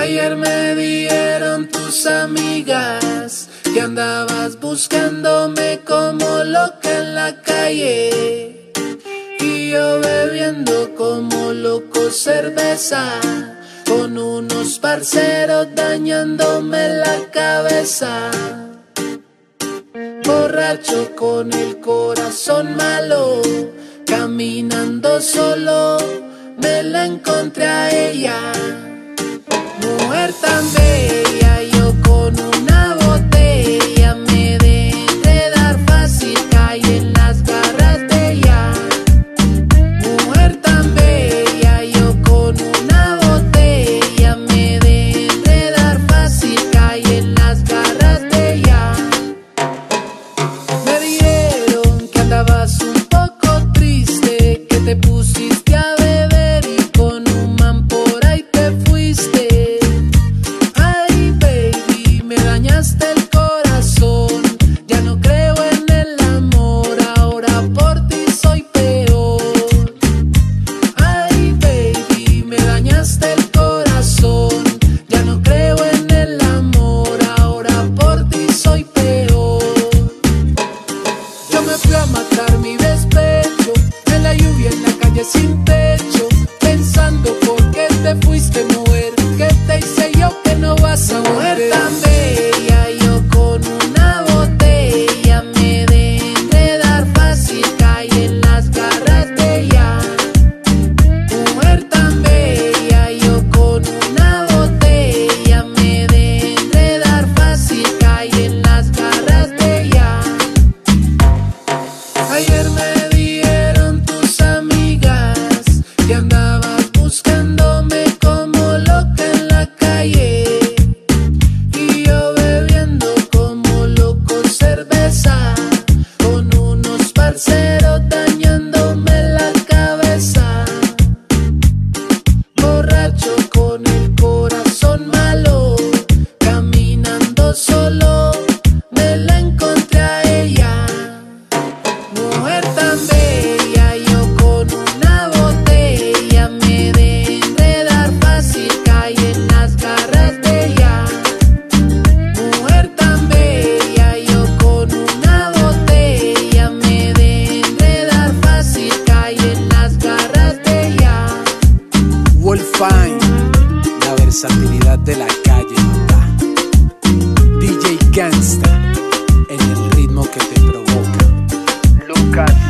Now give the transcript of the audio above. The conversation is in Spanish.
Ayer me dijeron tus amigas que andabas buscándome como loca en la calle, y yo bebiendo como loco cerveza con unos parceros dañándome la cabeza. Borracho con el corazón malo, caminando solo, me la encontré a ella. Mujer tan bella, yo con una botella me de enredar fácil, caí en las garras de ella. Mujer tan bella, yo con una botella me de enredar fácil, caí en las garras de ella. Me dijeron que andabas un poco triste, que te pusiste a beber y con un man por ahí te fuiste. Dañaste el corazón, ya no creo en el amor, ahora por ti soy peor. Ay baby, me dañaste el corazón, ya no creo en el amor, ahora por ti soy peor. Yo me fui a matar mi despecho, en la lluvia, en la calle sin techo, pensando por qué te fuiste, mujer, que te hice yo que no vas a volver. Tan bella, yo con una botella me de enredar fácil, caí en las garras de ella. Mujer tan bella, yo con una botella me de enredar fácil, caí en las garras de ella. Ayer me dijeron tus amigas que andabas buscándome como loca en la calle, con unos parceros dañándome la cabeza. Borracho con el corazón malo, caminando solo, me la encontré a ella. Mujer tan bella, yo con una botella me de enredar fácil, caí en las garras de ella. Mujer tan bella, yo con una botella me de enredar fácil, caí en las garras de ella. Wolfine, la versatilidad de la calle, DJ Gangsta, en el ritmo que te provoca. Lucas.